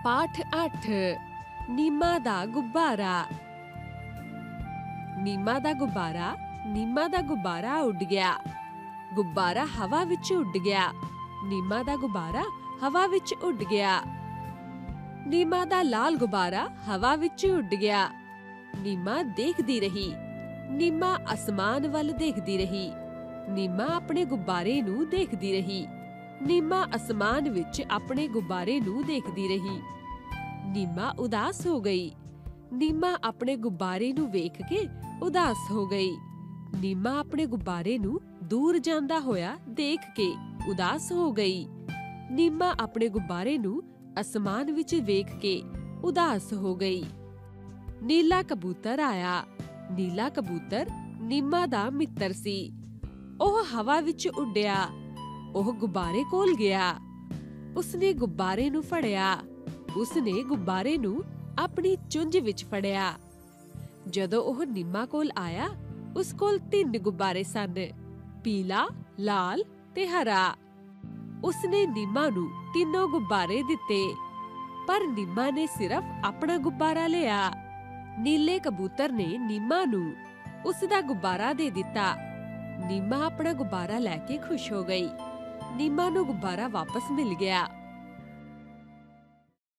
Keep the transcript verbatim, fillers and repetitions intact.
ਪਾਠ ਅੱਠ। ਨੀਮਾ ਦਾ ਗੁਬਾਰਾ। ਨੀਮਾ ਦਾ ਗੁਬਾਰਾ, ਨੀਮਾ ਦਾ ਗੁਬਾਰਾ ਉੱਡ ਗਿਆ। ਗੁਬਾਰਾ ਹਵਾ ਵਿੱਚ ਉੱਡ ਗਿਆ। ਨੀਮਾ ਦਾ ਗੁਬਾਰਾ ਹਵਾ ਵਿੱਚ ਉੱਡ ਗਿਆ। ਨੀਮਾ ਦਾ ਲਾਲ ਗੁਬਾਰਾ ਹਵਾ ਵਿੱਚ ਉੱਡ ਗਿਆ। ਨੀਮਾ ਦੇਖਦੀ ਰਹੀ। ਨੀਮਾ ਅਸਮਾਨ ਵੱਲ ਦੇਖਦੀ ਰਹੀ। ਨੀਮਾ ਆਪਣੇ ਗੁਬਾਰੇ ਨੂੰ ਦੇਖਦੀ ਰਹੀ। ਨੀਮਾ ਅਸਮਾਨ ਵਿੱਚ ਆਪਣੇ ਗੁਬਾਰੇ ਨੂੰ ਦੇਖਦੀ ਰਹੀ। ਨੀਮਾ ਉਦਾਸ ਹੋ ਗਈ। ਨੀਮਾ ਆਪਣੇ ਗੁਬਾਰੇ ਨੂੰ ਵੇਖ ਕੇ ਉਦਾਸ ਹੋ ਗਈ। ਨੀਮਾ ਆਪਣੇ ਗੁਬਾਰੇ ਨੂੰ ਦੂਰ ਜਾਂਦਾ ਹੋਇਆ ਦੇਖ ਕੇ ਉਦਾਸ ਹੋ ਗਈ। ਨੀਮਾ ਆਪਣੇ ਗੁਬਾਰੇ ਨੂੰ ਅਸਮਾਨ ਵਿੱਚ ਵੇਖ ਕੇ ਉਦਾਸ ਹੋ ਗਈ। ਨੀਲਾ ਕਬੂਤਰ ਆਇਆ। ਨੀਲਾ ਕਬੂਤਰ ਨੀਮਾ ਦਾ ਮਿੱਤਰ ਸੀ। ਉਹ ਹਵਾ ਵਿੱਚ ਉੱਡਿਆ। ਉਹ ਗੁਬਾਰੇ ਕੋਲ ਗਿਆ। ਉਸਨੇ ਗੁਬਾਰੇ ਨੂੰ ਫੜਿਆ। ਉਸਨੇ ਗੁਬਾਰੇ ਨੂੰ ਆਪਣੀ ਚੁੰਝ ਵਿੱਚ ਫੜਿਆ। ਜਦੋਂ ਉਹ ਨੀਮਾ ਕੋਲ ਆਇਆ, ਉਸ ਕੋਲ ਤਿੰਨ ਗੁਬਾਰੇ ਸਨ, ਪੀਲਾ, ਲਾਲ ਤੇ ਹਰਾ। ਉਸਨੇ ਨੀਮਾ ਨੂੰ ਤਿੰਨੋਂ ਗੁਬਾਰੇ ਦਿੱਤੇ, ਪਰ ਨੀਮਾ ਨੇ ਸਿਰਫ ਆਪਣਾ ਗੁਬਾਰਾ ਲਿਆ। ਨੀਲੇ ਕਬੂਤਰ ਨੇ ਨੀਮਾ ਨੂੰ ਉਸ ਦਾ ਗੁਬਾਰਾ ਦੇ ਦਿੱਤਾ। ਨੀਮਾ ਆਪਣਾ ਗੁਬਾਰਾ ਲੈ ਕੇ ਖੁਸ਼ ਹੋ ਗਈ। ਨੀਮਾ ਨੂੰ ਗੁਬਾਰਾ ਵਾਪਸ ਮਿਲ ਗਿਆ।